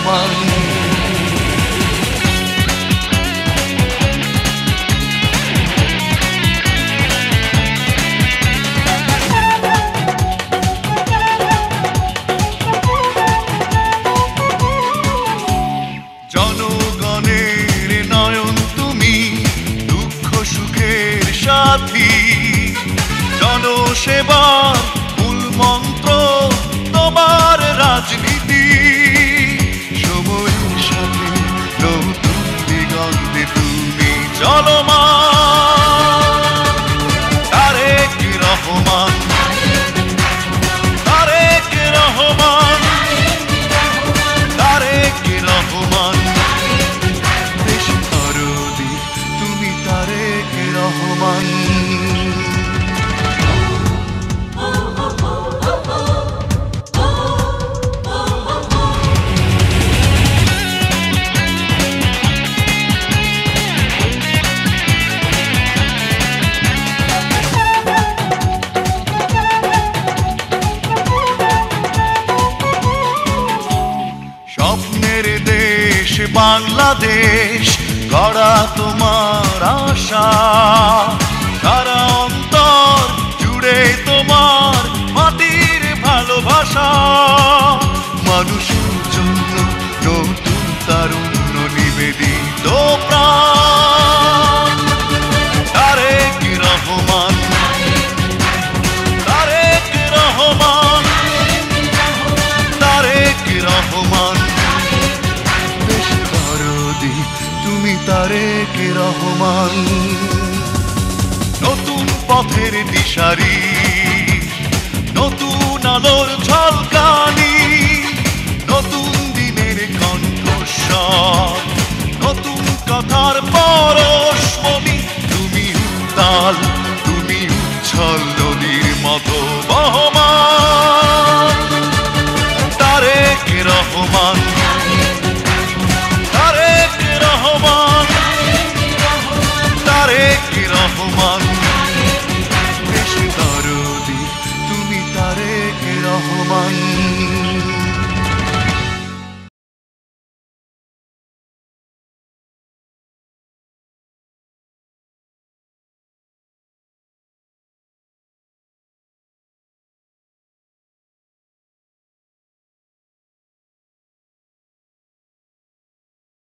রহমান। জনগণের নয়ন তুমি, দুঃখ সুখের সাথী, জনসেবার মূল মন্ত্র তোমার রাজনীতি। সময়ের সাথে নতুন দিগন্তে তুমি চলমান। তারেক রহমান, তারেক রহমান, তারেক রহমান, দেশ দরদি তুমি তারেক রহমান। স্বপ্নের দেশ বাংলাদেশ গড়া তোমার আশা, সারা অন্তর জুড়ে তোমার মাটির ভালোবাসা। মানুষের জন্য নতুন তারুণ্য নিবেদিত প্রাণ। তারেক রহমান, তারেক রহমান, তারেক রহমান, দেশ দরদি তুমি তারেক রহমান। নতুন পথের দিশারি, নতুন আলোর ঝলকানি।